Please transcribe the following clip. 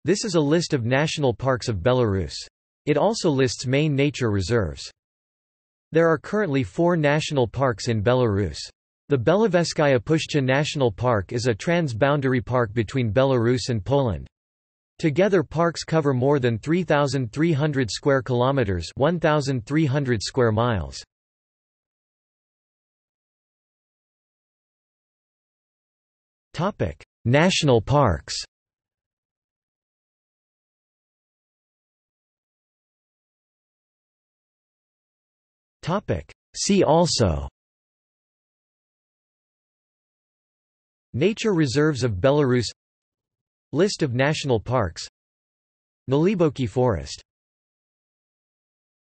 This is a list of national parks of Belarus. It also lists main nature reserves. There are currently 4 national parks in Belarus. The Belowetskaya Puszcza National Park is a trans-boundary park between Belarus and Poland. Together parks cover more than 3,300 square kilometers, 1,300 square miles. Topic: National parks. Topic: See also: Nature reserves of Belarus, List of national parks, Naliboki Forest.